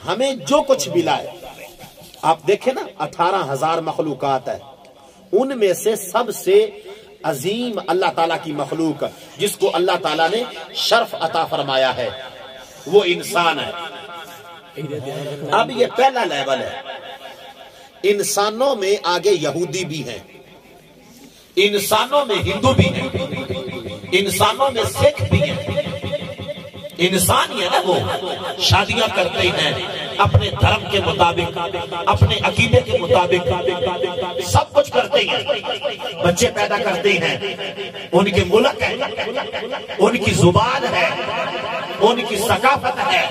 ہمیں جو کچھ ملا ہے، آپ دیکھیں نا 18,000 مخلوقات ہے، ان میں سے سب سے عظیم اللہ تعالیٰ کی مخلوق جس کو اللہ تعالیٰ نے شرف عطا فرمایا ہے وہ انسان ہے۔ اب یہ پہلا لیول ہے۔ انسانوں میں آگے یہودی بھی ہیں، انسانوں میں ہندو بھی ہیں، انسانوں میں سکھ بھی ہیں۔ انسان ہی ہے نا، وہ شادیاں کرتے ہیں اپنے دھرم کے مطابق، اپنے عقیدے کے مطابق، سب کچھ کرتے ہیں، بچے پیدا کرتے ہیں، ان کے ملک ہے، ان کی زبان ہے، ان کی ثقافت ہے،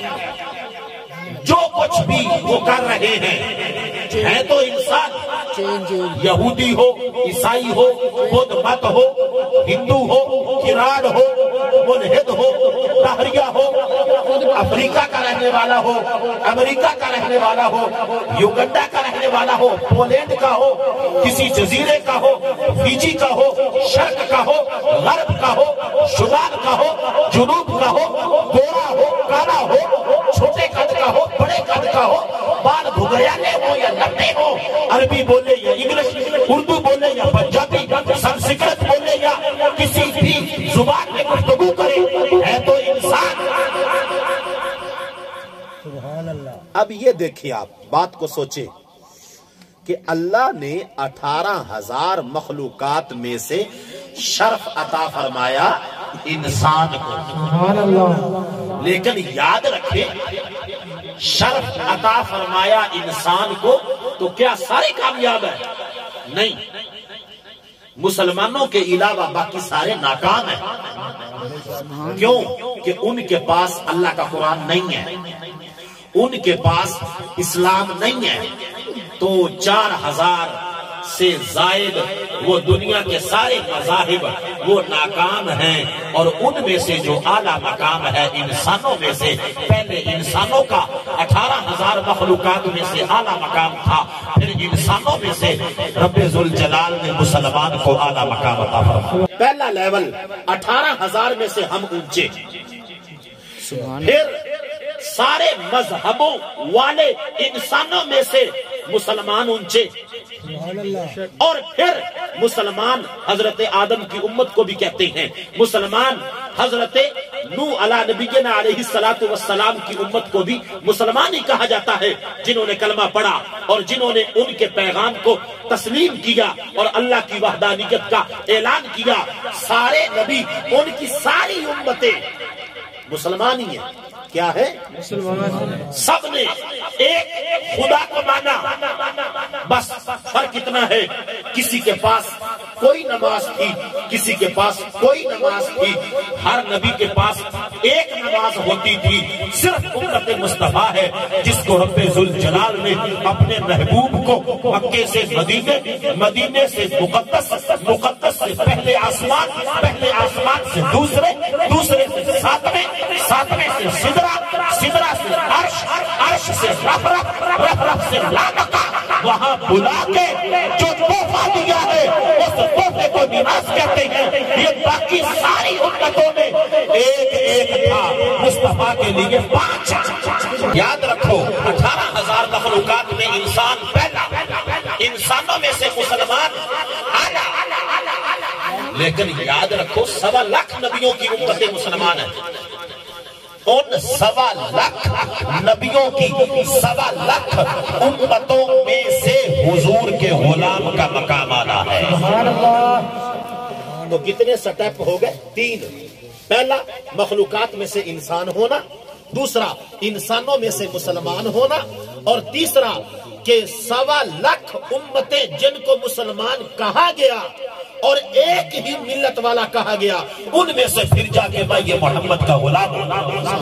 جو کچھ بھی وہ کر رہے ہیں ہے تو انسان، یہودی ہو، عیسائی ہو، بدھ مت ہو، ہندو ہو، کراڑ ہو، ملحد ہو، طاہریہ ہو، افریقہ کا رہنے والا ہو، امریکہ کا رہنے والا ہو، یوگنڈا کا رہنے والا ہو، پولینڈ کا ہو، کسی جزیرے کا ہو، فیجی کا ہو، شرق کا ہو، غرب کا ہو، شمال کا ہو، جنوب کا ہو، گورا ہو، کالا ہو، چھوٹے قد کا ہو، بڑے قد کا ہو، بال بھگریالے ہو یا لمبے ہو، عربی بولے یا انگلش، اردو بولے یا پنجابی، سنسکرت بولے یا کسی بھی زبان میں گفتگو کرے، ہے تو انسان۔ اب یہ دیکھیں، آپ بات کو سوچیں کہ اللہ نے 18,000 مخلوقات میں سے شرف عطا فرمایا انسان کو، لیکن یاد رکھیں شرف عطا فرمایا انسان کو تو کیا سارے کامیاب ہیں؟ نہیں، مسلمانوں کے علاوہ باقی سارے ناکام ہیں۔ کیوں؟ کہ ان کے پاس اللہ کا قرآن نہیں ہے، ان کے پاس اسلام نہیں ہے، تو 4,000 سے زائد وہ دنیا کے سارے مذاہب وہ ناکام ہیں، اور ان میں سے جو اعلیٰ مقام ہے انسانوں میں سے، پہلے انسانوں کا 18,000 مخلوقات میں سے اعلیٰ مقام تھا، پھر انسانوں میں سے رب ذوالجلال نے مسلمان کو اعلیٰ مقام عطا فرمایا۔ پہلا لیول 18,000 میں سے ہم اونچے، پھر سارے مذہبوں والے انسانوں میں سے مسلمان اونچے، اور پھر مسلمان حضرت آدم کی امت کو بھی کہتے ہیں، مسلمان حضرت نوح علیہ نبینا علیہ السلام کی امت کو بھی مسلمان ہی کہا جاتا ہے، جنہوں نے کلمہ پڑھا اور جنہوں نے ان کے پیغام کو تسلیم کیا اور اللہ کی وحدانیت کا اعلان کیا۔ سارے نبی، ان کی ساری امتیں مسلمان ہی ہیں۔ کیا ہے؟ سب نے ایک خدا کو مانا، بس فرق اتنا ہے کسی کے پاس کوئی نماز تھی، کسی کے پاس کوئی نماز تھی، ہر نبی کے پاس ایک نماز ہوتی تھی۔ صرف امت مصطفیٰ ہے جس کو رب ذوالجلال نے اپنے محبوب کو مکے سے مدینے، مدینے سے مقدس، مقدس سے پہلے آسمان، پہلے آسمان سے دوسرے، دوسرے سے ساتویں، ساتویں سے سدرہ، سدرہ سے عرش، عرش سے رف رف، رف رف سے لامکہ، وہاں بلا کے جو تحفہ دیا ہے اس تحفے کو میراث کہتے ہیں۔ یہ باقی ساری امتوں میں ایک ایک تھا، مصطفیٰ کے لیے 5۔ یاد رکھو 18,000 مخلوقات میں انسان پہلا، انسانوں میں سے مسلمان اعلیٰ، لیکن یاد رکھو 1.25 لاکھ نبیوں کی امتیں مسلمان ہیں، ان 1.25 لاکھ نبیوں کی 1.25 لاکھ امتوں میں سے حضور کے غلام کا مقام آنا ہے۔ تو کتنے سٹیپ ہو گئے؟ 3۔ پہلا مخلوقات میں سے انسان ہونا، دوسرا انسانوں میں سے مسلمان ہونا، اور تیسرا کہ 1.25 لاکھ امتیں جن کو مسلمان کہا گیا اور ایک ہی ملت والا کہا گیا، ان میں سے پھر جا کے بھائی یہ محمد کا غلام ہونا۔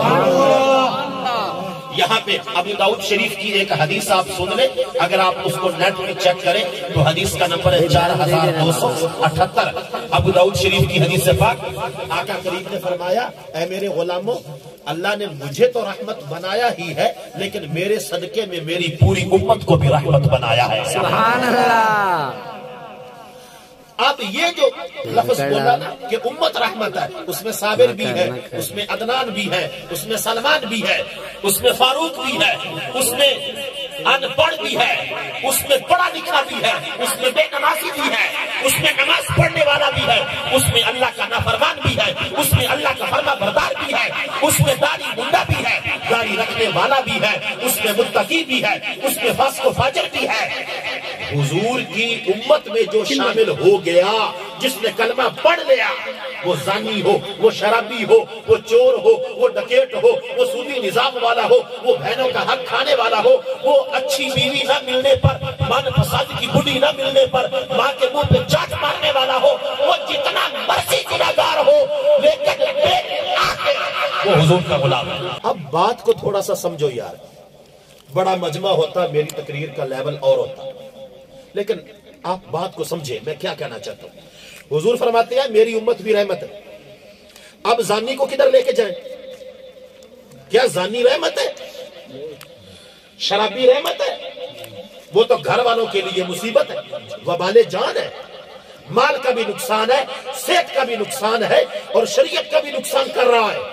یہاں پہ ابو داؤد شریف کی ایک حدیث آپ سن لیں، اگر آپ اس کو نیٹ پہ چیک کریں تو حدیث کا نمبر ہے 4278۔ ابو داؤد شریف کی حدیث پاک، آقا کریم نے فرمایا، اے میرے غلاموں، اللہ نے مجھے تو رحمت بنایا ہی ہے، لیکن میرے صدقے میں میری پوری امت کو بھی رحمت بنایا ہے۔ سبحان اللہ۔ اب یہ جو لفظ بولا نا کہ امت رحمت ہے، اس میں صابر بھی ہے، اس میں عدنان بھی ہے، اس میں سلمان بھی ہے، اس میں فاروق بھی ہے، اس میں ان پڑھ بھی ہے، اس میں پڑھا لکھا بھی ہے، اس میں بے نمازی بھی ہے، اس میں نماز پڑھنے والا بھی ہے، اس میں اللہ کا نافرمان بھی ہے، اس میں اللہ کا فرما بردار بھی ہے، اس میں داڑھی منڈا بھی ہے، داڑھی رکھنے والا بھی ہے، اس میں متقی بھی ہے، اس میں فاسق و فاجر بھی ہے۔ حضور کی امت میں جو شامل ہو گیا، جس نے کلمہ پڑھ لیا، وہ زانی ہو، وہ شرابی ہو، وہ چور ہو، وہ ڈکیٹ ہو، وہ سودی نظام والا ہو، وہ بہنوں کا حق کھانے والا ہو، وہ اچھی بیوی نہ ملنے پر، من پسند کی بڑی نہ ملنے پر ماں کے منہ پہ چاٹ مارنے والا ہو، وہ جتنا مرضی گنہگار ہو، لیکن وہ حضور کا غلام ہے۔ اب بات کو تھوڑا سا سمجھو یار، بڑا مجمع ہوتا، میری تقریر کا لیول اور ہوتا، لیکن آپ بات کو سمجھیں میں کیا کہنا چاہتا ہوں۔ حضور فرماتے ہیں میری امت بھی رحمت ہے۔ اب زانی کو کدھر لے کے جائیں؟ کیا زانی رحمت ہے؟ شرابی رحمت ہے؟ وہ تو گھر والوں کے لیے مصیبت ہے، وبال جان ہے، مال کا بھی نقصان ہے، صحت کا بھی نقصان ہے، اور شریعت کا بھی نقصان کر رہا ہے۔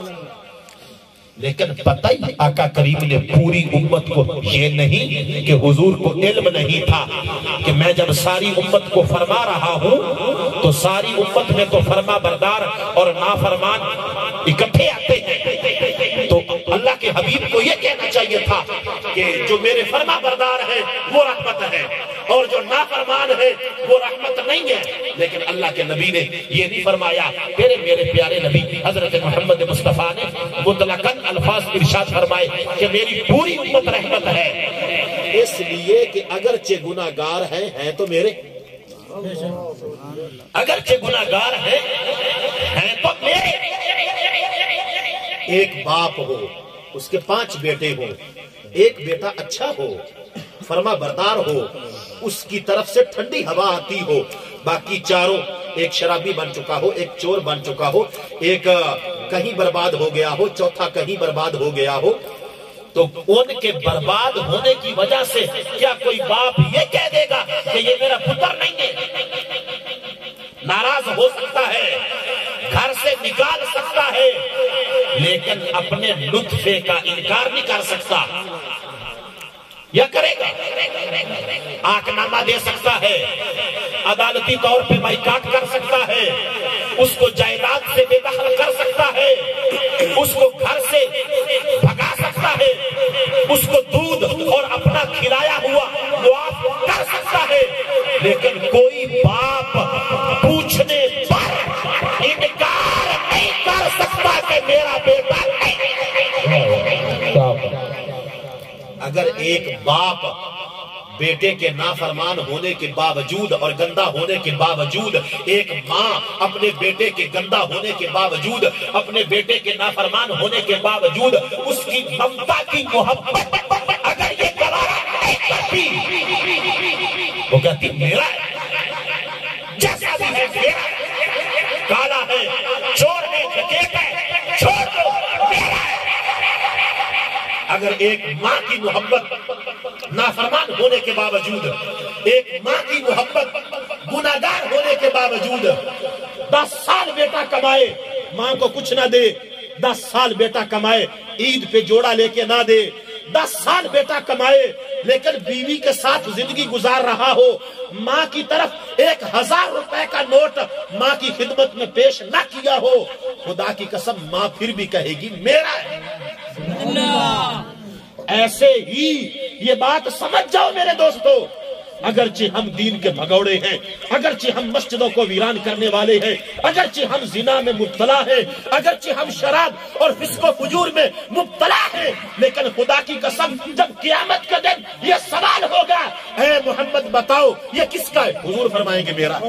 لیکن پتہ ہی آقا کریم نے پوری امت کو یہ نہیں کہ حضور کو علم نہیں تھا کہ میں جب ساری امت کو فرما رہا ہوں تو ساری امت میں تو فرما بردار اور نافرمان اکٹھے آتے ہیں، تو اللہ کے حبیب کو یہ کہنا چاہیے تھا کہ جو میرے فرما بردار ہے وہ رحمت ہے اور جو نافرمان ہے وہ رحمت نہیں ہے۔ لیکن اللہ کے نبی نے یہ نہیں فرمایا۔ میرے پیارے نبی حضرت محمد مصطفیٰ نے مطلقاً الفاظ ارشاد فرمائے کہ میری پوری امت رحمت ہے، اس لیے کہ اگرچہ گناہگار ہیں تو میرے، اگرچہ گناہگار ہیں تو میرے۔ ایک باپ ہو، اس کے 5 بیٹے ہوں، ایک بیٹا اچھا ہو، فرما بردار ہو، اس کی طرف سے ٹھنڈی ہوا آتی ہو، باقی چاروں، ایک شرابی بن چکا ہو، ایک چور بن چکا ہو، ایک کہیں برباد ہو گیا ہو، چوتھا کہیں برباد ہو گیا ہو، تو ان کے برباد ہونے کی وجہ سے کیا کوئی باپ یہ کہہ دے گا کہ یہ میرا پتر نہیں ہے؟ ناراض ہو سکتا ہے، گھر سے نکال سکتا ہے، لیکن اپنے لطفے کا انکار نہیں کر سکتا۔ یا کرے گا؟ آنکھ نامہ دے سکتا ہے، عدالتی طور پہ بائیکاٹ کر سکتا ہے، اس کو جائیداد سے بے دخل کر سکتا ہے، اس کو گھر سے بھگا سکتا ہے، اس کو دودھ اور اپنا کھلایا ہوا معاف کر سکتا ہے، لیکن کوئی باپ پوچھنے پر انکار نہیں کر سکتا کہ میرا بیٹا نہیں۔ اگر ایک باپ بیٹے کے نافرمان ہونے کے باوجود اور گندا ہونے کے باوجود، ایک ماں اپنے بیٹے کے گندا ہونے کے باوجود، اپنے بیٹے کے نافرمان ہونے کے باوجود اس کی ممتا کی محبت اگر یہ گوارا نہیں کرتی، وہ کہتی میرا ہے، جیسا بھی ہے میرا ہے، کالا ہے، چور ہے، ڈکیت ہے، چھوڑ دو، میرا ہے۔ اگر ایک ماں کی محبت نافرمان ہونے کے باوجود، ایک ماں کی محبت گناہگار ہونے کے باوجود 10 سال بیٹا کمائے، ماں کو کچھ نہ دے، 10 سال بیٹا کمائے، عید پہ جوڑا لے کے نہ دے، 10 سال بیٹا کمائے لیکن بیوی کے ساتھ زندگی گزار رہا ہو، ماں کی طرف 1000 روپے کا نوٹ ماں کی خدمت میں پیش نہ کیا ہو، خدا کی قسم ماں پھر بھی کہے گی میرا ہے۔ ایسے ہی یہ بات سمجھ جاؤ میرے دوستو، اگرچہ ہم دین کے بھگوڑے ہیں، اگرچہ ہم مسجدوں کو ویران کرنے والے ہیں، اگرچہ ہم زنا میں مبتلا ہیں، اگرچہ ہم شراب اور فسق و فجور میں مبتلا ہیں، لیکن خدا کی قسم جب قیامت کا دن یہ سوال ہوگا اے محمد بتاؤ یہ کس کا ہے، حضور فرمائیں گے میرا۔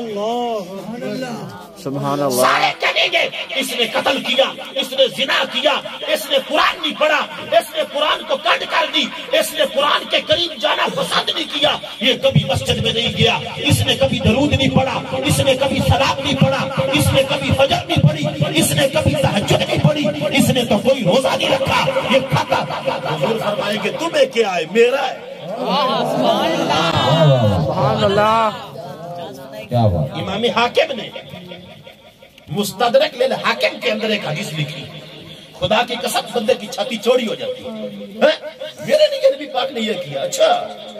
سبحان اللہ۔ سارے کہیں گے اس نے قتل کیا، اس نے زنا کیا، اس نے قرآن نہیں پڑھا، اس نے قرآن کو کٹ کر دی، اس نے قرآن کے قریب جانا پسند نہیں کیا، یہ کبھی مسجد میں نہیں گیا، اس نے کبھی درود نہیں پڑھا، اس نے کبھی سلام نہیں پڑھا، اس نے کبھی فجر نہیں پڑھی، اس نے کبھی تہجد نہیں پڑھی، اس نے تو کوئی روزہ نہیں رکھا، یہ کھاتا۔ حضور فرمائیں گے تمہیں کیا ہے، میرا ہے۔ سبحان اللہ۔ क्या बात। इमाम हाकिम ने मुस्तदरक लिल हाकिम के अंदर एक हदीस लिखी, खुदा की कसम बंदे की छाती चौड़ी हो जाती है। मेरे लिए नबी पाक ने यह किया। अच्छा,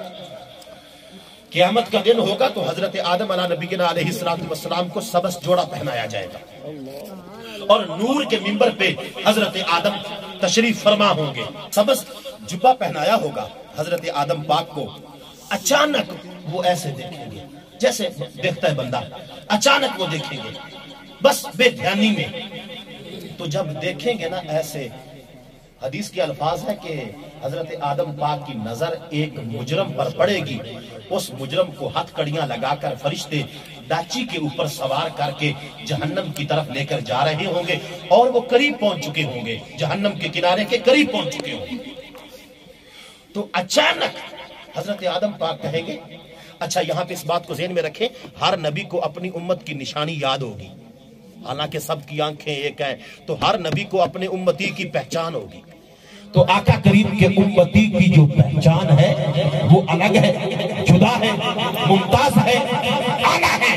क़यामत का दिन होगा तो हजरत आदम अला नबीना अलैहिस्सलातु वस्सलाम को सबस जोड़ा पहनाया जाएगा और नूर के मिंबर पे हजरत आदम तशरीफ फरमा होंगे। सबस जुब्बा पहनाया होगा हजरत आदम पाक को। अचानक वो ऐसे देखेंगे जैसे देखता है बंदा, अचानक वो देखेंगे बस बेध्यानी में। तो जब देखेंगे ना ऐसे, हदीस के अल्फाज है कि हजरत आदम पाक की नजर एक मुजरम पर पड़ेगी, उस मुजरम को हथकड़ियां लगाकर फरिश्ते डाची के ऊपर सवार करके जहन्नम की तरफ लेकर जा रहे होंगे और वो करीब पहुंच चुके होंगे, जहन्नम के किनारे के करीब पहुंच चुके होंगे। तो अचानक हजरत आदम पाक कहेंगे, अच्छा यहां पे इस बात को ज़हन में रखें, हर नबी को अपनी उम्मत की निशानी याद होगी, हालांकि सबकी आंखें एक हैं, तो हर नबी को अपने उम्मती की पहचान होगी। तो आका करीम के उम्मती की जो पहचान है वो अलग है, जुदा है, मुमताज है, आला है।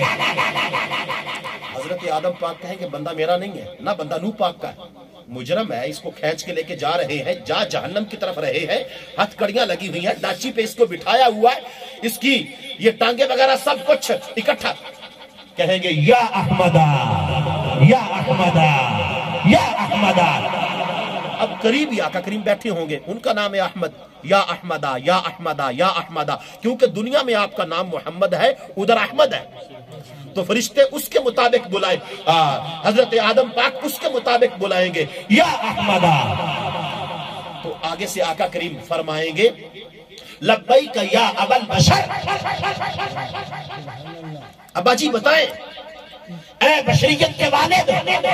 हजरत आदम पाक कहेंगे बंदा मेरा नहीं है ना, बंदा नूह पाक का है, मुजरम है, इसको खींच के लेके जा रहे हैं, जा जहन्नम की तरफ रहे हैं, हथकड़ियां लगी हुई हैं, डाची पे इसको बिठाया हुआ है, इसकी ये टांगे वगैरह सब कुछ इकट्ठा। कहेंगे या अहमदा, या अहमदा, या अहमदा। अब करीब ही आका करीम बैठे होंगे, उनका नाम है अहमद, या अहमदा, या अहमदा, या अहमदा, क्योंकि दुनिया में आपका नाम मोहम्मद है, उधर अहमद है। तो फरिश्ते उसके मुताबिक बुलाए, हजरत आदम पाक उसके मुताबिक बुलाएंगे, या अहमदा। तो आगे से आका करीम फरमाएंगे लब्बैक या अबल बशर। अब्बा जी बताएं, ऐ बशरियत के वालिद,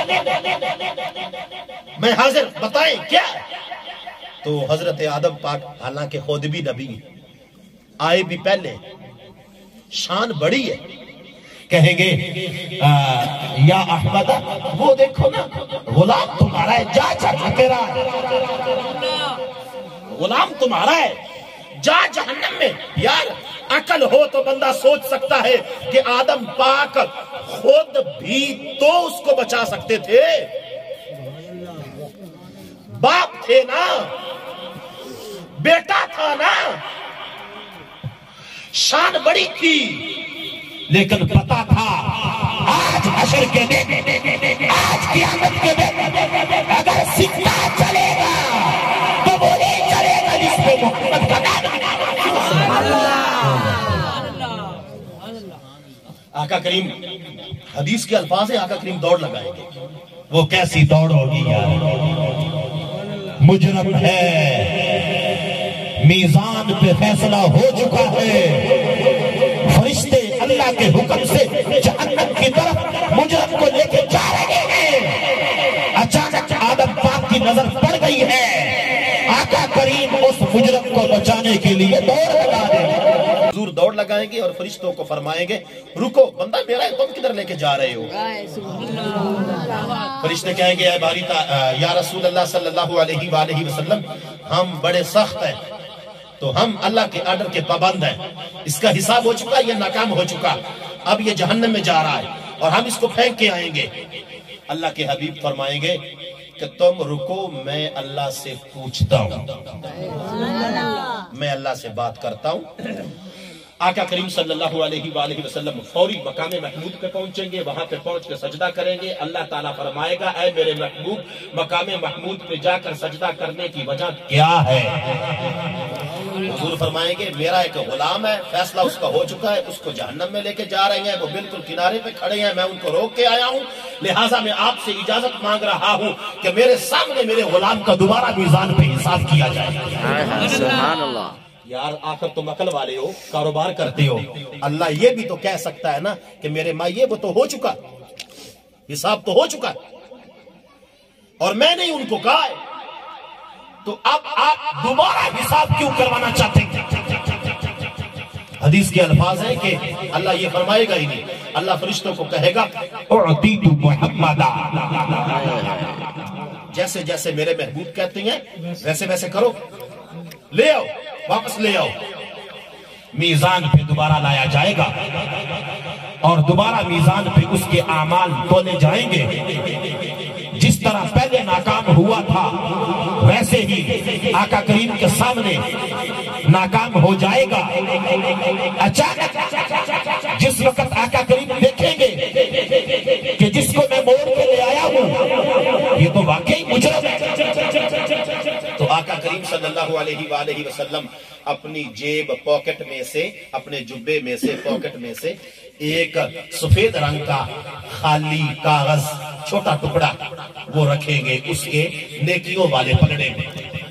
मैं हाजिर, बताएं क्या। तो हजरत आदम पाक हालांकि खुद भी नबी आए भी पहले, शान बड़ी है, कहेंगे या अहमद, वो देखो ना गुलाम तुम्हारा है, जा के रहा है, गुलाम तुम्हारा है, जा जहन्नम में। यार अकल हो तो बंदा सोच सकता है कि आदम पाक खुद भी तो उसको बचा सकते थे, बाप थे ना, बेटा था ना, शान बड़ी थी, लेकिन पता था आज हशर के दिन, आज क़यामत के दिन अगर सिक्का चलेगा तो वो नहीं चलेगा जिसपे मोहम्मद का नाम। आका करीम, हदीस के अल्फाज है, आका करीम दौड़ लगाएंगे। वो कैसी दौड़ होगी यार, मुजरम है, मीजान पे फैसला हो चुका है, फरिश्ते अल्लाह के हुक्म से जहन्नम की तरफ मुजरम को लेके जा रहे हैं। अचानक आदम पाक की नजर पड़ गई है, आका करीम उस मुजरम को बचाने के लिए दौड़ लगा देंगे। हुजूर दौड़ लगाएंगे और फरिश्तों को फरमाएंगे रुको, बंदा मेरा है, तुम किधर लेके जा रहे हो। फरिश्ते कहेंगे या रसूल अल्लाह सल्लल्लाहु अलैहि वसल्लम, हम बड़े सख्त हैं, तो हम अल्लाह के आर्डर के पाबंद हैं, इसका हिसाब हो चुका, ये नाकाम हो चुका, अब ये जहन्नम में जा रहा है और हम इसको फेंक के आएंगे। अल्लाह के हबीब फरमाएंगे कि तुम रुको, मैं अल्लाह से पूछता हूं, मैं अल्लाह से बात करता हूं। आका करीम सल्लल्लाहु अलैहि वसल्लम फौरी मकाम महमूद पे पहुंचेंगे, वहां पे पहुंच के सजदा करेंगे। अल्लाह ताला फरमाएगा, ऐ मेरे महबूब, मकाम महमूद पे जाकर सजदा करने की वजह क्या है। हुजूर फरमाएंगे, मेरा एक गुलाम है, फैसला उसका हो चुका है, उसको जहन्नम में लेके जा रहे हैं, वो बिल्कुल किनारे पे खड़े हैं, मैं उनको रोक के आया हूँ, लिहाजा मैं आपसे इजाजत मांग रहा हूँ कि मेरे सामने मेरे गुलाम का दोबारा मीजान पे हिसाब किया जाए। यार आखिर तुम अकल वाले हो, कारोबार करते हो, अल्लाह ये भी तो कह सकता है ना कि मेरे माँ ये वो तो हो चुका, हिसाब तो हो चुका और मैंने ही उनको कहा है, तो अब आप दोबारा हिसाब क्यों करवाना चाहते हैं। हदीस के अल्फाज है कि अल्लाह ये फरमाएगा ही नहीं, अल्लाह फरिश्तों को कहेगा उअतीतु मुहम्मदा, जैसे जैसे मेरे महबूब कहते हैं वैसे वैसे करो, ले आओ, वापस ले आओ। मीजान पे दोबारा लाया जाएगा। اور دوبارہ میزان پہ اس کے اعمال تولے جائیں گے. جس طرح پہلے ناکام ہوا تھا ویسے ہی آقا کریم کے سامنے ناکام ہو جائے گا. اچانک جس وقت آقا کریم دیکھیں گے کہ جس کو میں موڑ کے لے آیا ہوں یہ تو واقعی مجرم ہے، تو آقا کریم صلی اللہ علیہ وآلہ وسلم اپنی جیب پاکٹ میں سے، اپنے جبے میں سے، پاکٹ میں سے ایک سفید رنگ کا خالی کاغذ چھوٹا ٹکڑا وہ رکھیں گے اس کے نیکیوں والے پلڑے میں.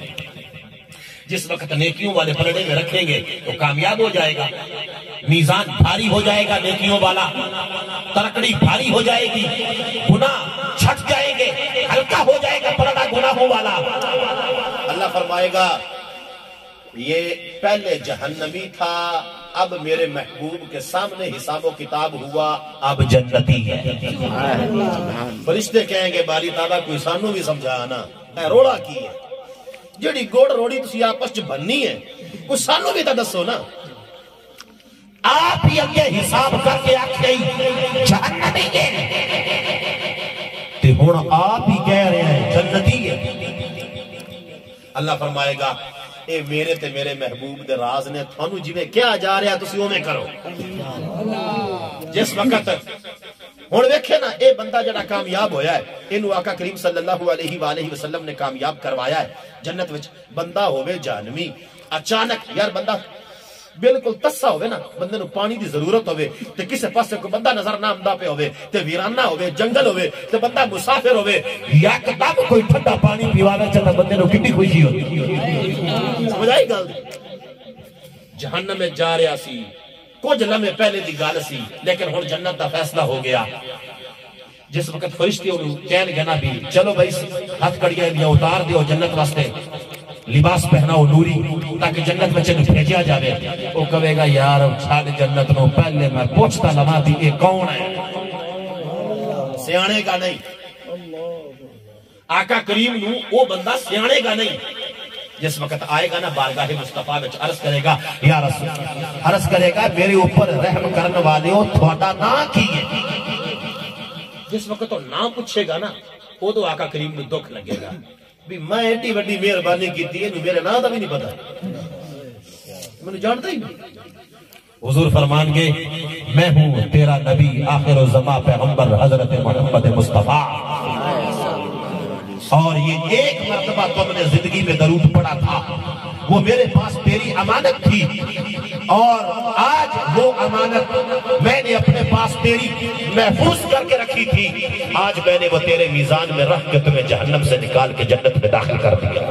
جس وقت نیکیوں والے پلڑے میں رکھیں گے تو کامیاب ہو جائے گا، میزان بھاری ہو جائے گا نیکیوں والا، ترکڑی بھاری ہو جائے گی، گناہ چھٹ جائیں گے، ہلکا ہو جائے گا پلڑا گناہوں والا. اللہ فرمائے گا یہ پہلے جہنمی تھا، اب میرے محبوب کے سامنے حساب و کتاب ہوا، اب جنتی ہے. فرشتے کہیں گے باری تعالیٰ کوئی سانو بھی سمجھانا اے روڑا کی ہے جڑی گوڑ روڑی تسی آپس چ بننی ہے، کوئی سانو بھی تا دسو نا. آپ ہی اگے حساب کر کے آکھے جہنمی ہے تے ہن آپ ہی کہہ رہے ہیں جنتی ہے. اللہ فرمائے گا اے میرے تے میرے محبوب دے راز نے تھانو جویں کیا جا رہا تسی اوویں کرو. جس وقت ہن ویکھے نا اے بندہ جڑا کامیاب ہویا ہے اینو آقا کریم صلی اللہ علیہ وآلہ وسلم نے کامیاب کروایا ہے جنت وچ. بندہ ہوے جہنمی، اچانک یار بندہ بالکل تسا ہوئے نا، بندے نو پانی دی ضرورت ہوئے تے کسے پاسے کوئی بندہ نظر نہ آمدا پہ ہوئے تے ویرانہ ہوئے، جنگل ہوئے تے بندہ مسافر ہوئے، یا کتاب کوئی ٹھنڈا پانی پیوانا چاہتا بندے نو کتنی خوشی ہوتی. سمجھ آئی گل؟ جہنم میں جا رہا سی، کچھ لمحے پہلے دی گل سی، لیکن ہن جنت دا فیصلہ ہو گیا. جس وقت فرشتے انہوں کہن گے نا بھی چلو بھائی ہاتھ کڑیاں دیا اتار دیو جنت واسطے، لباس پہناؤ نوری تاکہ جنت میں چلو بھیجیا جاوے. وہ کہے گا یار چھاڑ جنت نو پہلے میں پوچھتا لما بھی یہ کون ہے، سیانے کا نہیں. آقا کریم نو وہ بندہ سیانے کا نہیں. جس وقت آئے گا نا بارگاہ مصطفیٰ وچ عرض کرے گا یا رسول، عرض کرے گا میرے اوپر رحم کرنے والے ہو تھوڑا نہ کیے. جس وقت تو نہ پوچھے گا نا وہ تو آقا کریم نو دکھ لگے گا بھی میں ایٹی وڈی مہربانی کی ہے میرے نام دا بھی نہیں پتا، میں نے جانتا ہی نہیں. حضور فرمان گے میں ہوں تیرا نبی آخر الزمان پیغمبر حضرت محمد مصطفیٰ، اور یہ ایک مرتبہ تم نے زندگی میں درود پڑھا تھا، وہ میرے پاس تیری امانت تھی، اور آج وہ امانت میں نے اپنے پاس تیری محفوظ کر کے رکھی تھی، آج میں نے وہ تیرے میزان میں رکھ کے تمہیں جہنم سے نکال کے جنت میں داخل کر دیا.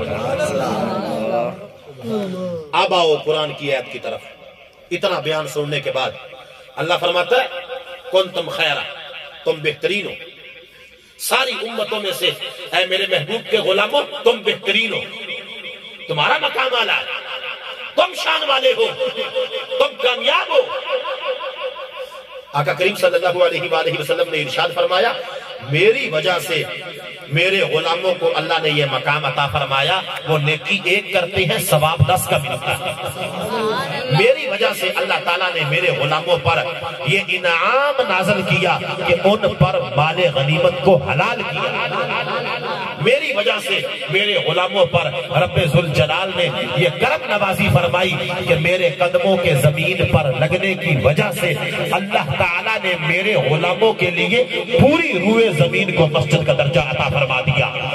اب آؤ قرآن کی آیت کی طرف. اتنا بیان سننے کے بعد اللہ فرماتا ہے کنتم خیرہ، تم بہترین ہو ساری امتوں میں سے، اے میرے محبوب کے غلاموں تم بہترین ہو، تمہارا مقام اعلیٰ ہے، تم شان والے ہو، تم کامیاب ہو. آقا کریم صلی اللہ علیہ وآلہ وسلم نے ارشاد فرمایا میری وجہ سے میرے غلاموں کو اللہ نے یہ مقام عطا فرمایا، وہ نیکی ایک کرتے ہیں ثواب 10 کا ملتا ہے. میری وجہ سے اللہ تعالیٰ نے میرے غلاموں پر یہ انعام نازل کیا کہ ان پر مال غنیمت کو حلال کیا. میری وجہ سے میرے غلاموں پر رب ذوالجلال نے یہ کرم نوازی فرمائی کہ میرے قدموں کے زمین پر لگنے کی وجہ سے اللہ تعالیٰ نے میرے غلاموں کے لیے پوری روئے زمین کو مسجد کا درجہ عطا فرما دیا.